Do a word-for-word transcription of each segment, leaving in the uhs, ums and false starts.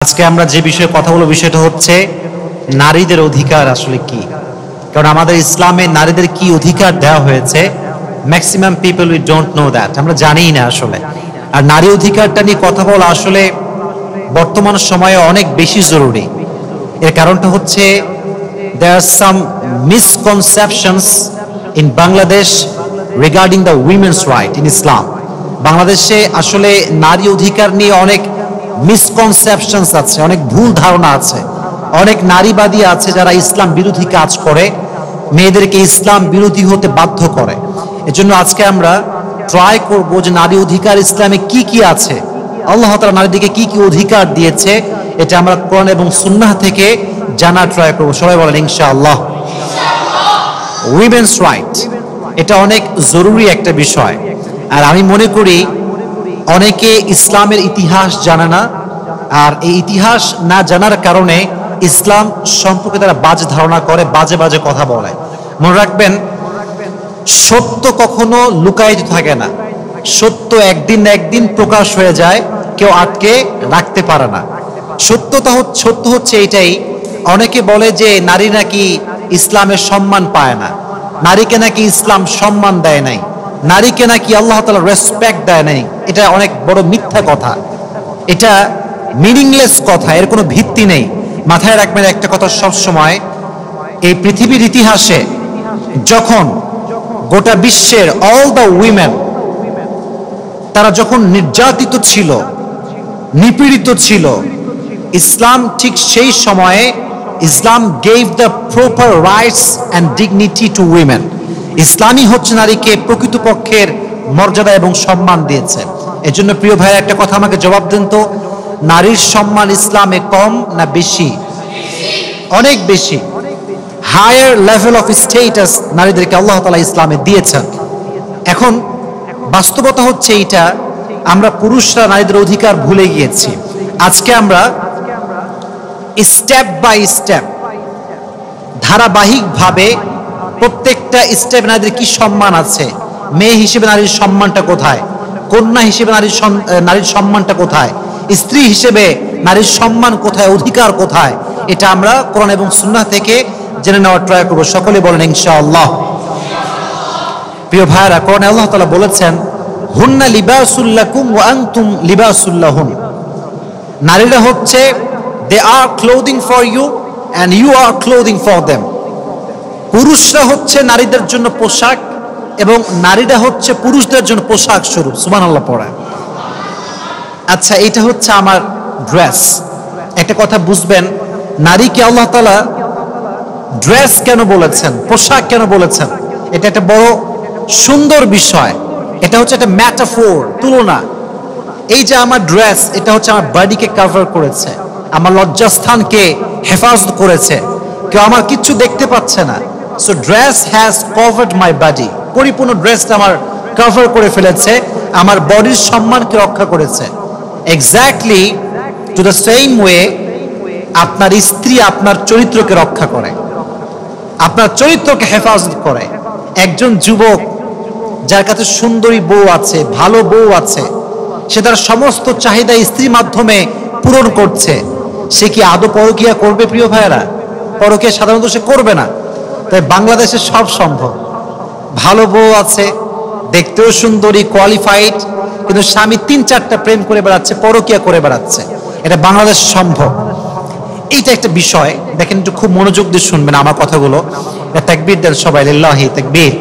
আজকে আমরা যে বিষয়ে কথা বলবো বিষয়টা হচ্ছে নারীদের অধিকার আসলে কি। কারণ আমাদের ইসলামে নারীদের কি অধিকার দেওয়া হয়েছে, maximum people we don't know that, আমরা জানিই না আসলে। আর নারী অধিকারটা নিয়ে কথা বলা আসলে বর্তমান সময়ে অনেক বেশি জরুরি। এর কারণটা হচ্ছে there are some misconceptions in Bangladesh regarding the women's right in Islam. বাংলাদেশে আসলে নারী অধিকার নিয়ে অনেক মিসকনসেপশনস আছে, অনেক ভুল ধারণা আছে, অনেক নারীবাদী আছে যারা ইসলাম বিরোধী কাজ করে, মেয়েদেরকে ইসলাম বিরোধী হতে বাধ্য করে। এজন্য আজকে আমরা ট্রাই করব যে নারী অধিকার ইসলামে কি কি আছে, আল্লাহ তাআলা নারীদেরকে কি কি অধিকার দিয়েছে, এটা আমরা কোরআন এবং সুন্নাহ থেকে জানার ট্রাই করব। সবাই বলেন ইনশাআল্লাহ। উইমেন্স রাইট এটা অনেক জরুরি একটা বিষয়। আর আমি মনে করি অনেকে ইসলামের ইতিহাস জানে না, আর এই ইতিহাস না জানার কারণে ইসলাম সম্পর্কে তারা বাজে ধারণা করে, বাজে বাজে কথা বলে। মনে রাখবেন, সত্য কখনো লুকায়িত থাকে না, সত্য একদিন না একদিন প্রকাশ হয়ে যায়, কেউ আটকে রাখতে পারে না। সত্যতা সত্য হচ্ছে এটাই, অনেকে বলে যে নারী নাকি ইসলামের সম্মান পায় না, নারীকে নাকি ইসলাম সম্মান দেয় নাই, নারীকে নাকি আল্লাহ তাআলা রেসপেক্ট দেয় নাই। এটা অনেক বড় মিথ্যা কথা, এটা মিনিংলেস কথা, এর কোনো ভিত্তি নেই। মাথায় রাখবেন একটা কথা সব সময়, এই পৃথিবীর ইতিহাসে যখন গোটা বিশ্বের অল দ্য উইমেন তারা যখন নির্যাতিত ছিল, নিপীড়িত ছিল, ইসলাম ঠিক সেই সময়ে Islam gave the proper rights and dignity to women. ইসলামই হচ্ছে নারীকে প্রকৃতপক্ষের মর্যাদা এবং সম্মান দিয়েছে। এজন্য প্রিয় ভাইরা একটা কথা আমাকে জবাব দেন তো, নারীর সম্মান ইসলামে কম না বেশি? অনেক বেশি। হায়ার লেভেল অফ স্টেটাস নারীদেরকে আল্লাহ তাআলা ইসলামে দিয়েছেন। এখন বাস্তবতা হচ্ছে এইটা, আমরা পুরুষরা নারীদের অধিকার ভুলে গিয়েছি। আজকে আমরা স্টেপ বাই স্টেপ ধারাবাহিকভাবে প্রত্যেকটা স্টেপ নারীদের কি সম্মান আছে, মেয়ে হিসেবে নারীর সম্মানটা কোথায়, কন্যা হিসেবে নারীর নারীর সম্মানটা কোথায়, স্ত্রী হিসেবে নারীর সম্মান কোথায়, অধিকার কোথায়, এটা আমরা কোরআন এবং সুন্নাহ থেকে জেনে নেওয়ার ট্রাই করব। সকলে বলেন ইনশাআল্লাহ। প্রিয় ভাইরা, কোরআনে আল্লাহ তাআলা বলেছেন, হুন্না লিবাসুল লাকুম ওয়া আনতুম লিবাসুল লাহুন। নারীরা হচ্ছে, they are clothing for you and you are clothing for them। পুরুষরা হচ্ছে নারীদের জন্য পোশাক এবং নারীরা হচ্ছে পুরুষদের জন্য পোশাক স্বরূপ। সুবহানাল্লাহ পড়া। আচ্ছা, এটা হচ্ছে আমার ড্রেস। একটা কথা বুঝবেন, নারীকে আল্লাহ তাআলা ড্রেস কেন বলেছেন, পোশাক কেন বলেছেন, এটা একটা বড় সুন্দর বিষয়। এটা হচ্ছে একটা ম্যাটাফোর, তুলনা। এই যে আমার ড্রেস, এটা হচ্ছে আমার বডিকে কভার করেছে, আমার লজ্জাস্থানকে হেফাজত করেছে, কেউ আমার কিচ্ছু দেখতে পাচ্ছে না। So dress has covered my body. পরিপূর্ণ ড্রেসটা আমার কভার করে ফেলেছে, আমার বডির সম্মানকে রক্ষা করেছে। Exactly to the same way আপনার স্ত্রী আপনার চরিত্রকে রক্ষা করে, আপনার চরিত্রকে হেফাজত করে। একজন যুবক যার কাছে সুন্দরী বউ আছে, ভালো বউ আছে, সে তার সমস্ত চাহিদা স্ত্রীর মাধ্যমে পূরণ করছে, সে কি আদৌ পরকীয়া করবে? প্রিয় ভাইয়েরা, পরকীয়া সাধারণত সে করবে না। তাই বাংলাদেশে সব সম্ভব, ভালো বউ আছে, দেখতেও সুন্দরী, কোয়ালিফাইড, কিন্তু স্বামী তিন চারটা প্রেম করে বেড়াচ্ছে, পরকীয়া করে বেড়াচ্ছে। এটা বাংলাদেশ সম্ভব। এইটা একটা বিষয়। দেখেন, একটু খুব মনোযোগ দিয়ে শুনবেন আমার কথাগুলো। তাকবীর দেন সবাই, লিল্লাহি তাকবীর।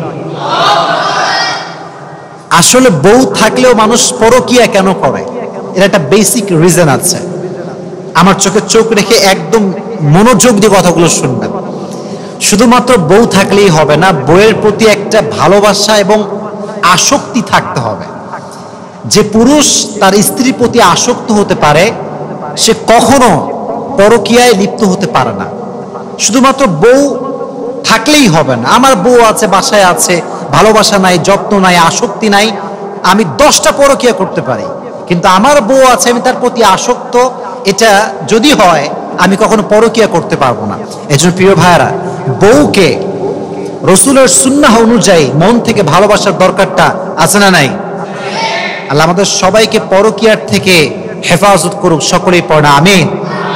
আসলে বউ থাকলেও মানুষ পরকীয়া কেন করে, এর একটা বেসিক রিজন আছে। আমার চোখে চোখ রেখে একদম মনোযোগ দিয়ে কথাগুলো শুনবেন। শুধুমাত্র বউ থাকলেই হবে না, বউয়ের প্রতি একটা ভালোবাসা এবং আসক্তি থাকতে হবে। যে পুরুষ তার স্ত্রীর প্রতি আসক্ত হতে পারে, সে কখনো পরকীয়ায় লিপ্ত হতে পারে না। শুধুমাত্র বউ থাকলেই হবে না। আমার বউ আছে, বাসায় আছে, ভালোবাসা নাই, যত্ন নাই, আসক্তি নাই, আমি দশটা পরকীয়া করতে পারি, কিন্তু আমার বউ আছে, আমি তার প্রতি আসক্ত, এটা যদি হয় আমি কখনো পরকীয়া করতে পারবো না। এজন্য প্রিয় ভাইরা, বউকে রাসূলের সুন্নাহ অনুযায়ী মন থেকে ভালোবাসার দরকারটা আছে না নাই? আল্লাহ আমাদের সবাইকে পরকীয়ার থেকে হেফাজত করুক। সকলেই পড়া আমিন।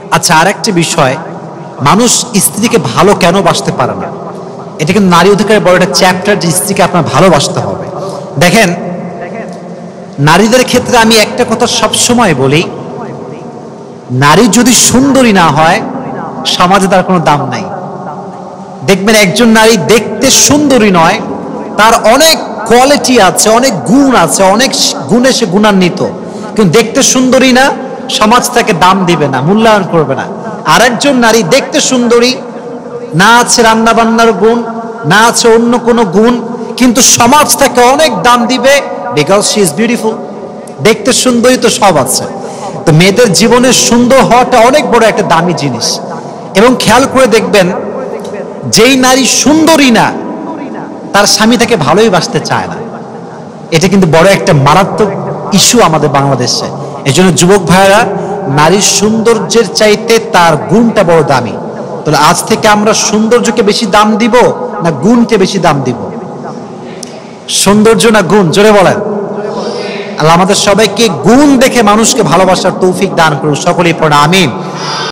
আচ্ছা, আরেকটি বিষয়, মানুষ স্ত্রীকে ভালো কেন বাসতে পারে না? এটা কিন্তু নারী অধিকারের বড় একটা চ্যাপ্টার, যে স্ত্রীকে আপনার ভালোবাসতে হবে। দেখেন, নারীদের ক্ষেত্রে আমি একটা কথা সবসময় বলি, নারী যদি সুন্দরী না হয় সমাজে তার কোনো দাম নাই। দেখবেন একজন নারী দেখতে সুন্দরী নয়, তার অনেক কোয়ালিটি আছে, অনেক গুণ আছে, অনেক গুণে সে গুণান্বিত, কিন্তু দেখতে সুন্দরী না, সমাজ তাকে দাম দিবে না, মূল্যায়ন করবে না। আর একজন নারী দেখতে সুন্দরী, না আছে রান্না বান্নার গুণ, না আছে অন্য কোনো গুণ, কিন্তু সমাজ তাকে অনেক দাম দিবে, বিকজ শি ইজ বিউটিফুল। দেখতে সুন্দরী তো সব আছে। তো মেয়েদের জীবনে সুন্দর হওয়াটা অনেক বড় একটা দামি জিনিস। এবং খেয়াল করে দেখবেন, যেই নারী সুন্দরী না, তার স্বামী তাকে ভালোই বাসতে চায় না। এটা কিন্তু বড় একটা মারাত্মক ইস্যু আমাদের বাংলাদেশে। এই জন্য যুবক ভাইয়েরা, নারীর সৌন্দর্যের চাইতে তার গুণটা বড় দামি। তাহলে আজ থেকে আমরা সৌন্দর্যকে বেশি দাম দিব না গুণকে বেশি দাম দিব? সৌন্দর্য না গুণ? জোরে বলেন। আল্লাহ আমাদের সবাইকে গুণ দেখে মানুষকে ভালোবাসার তৌফিক দান করুন। সকলেই পড়া আমিন।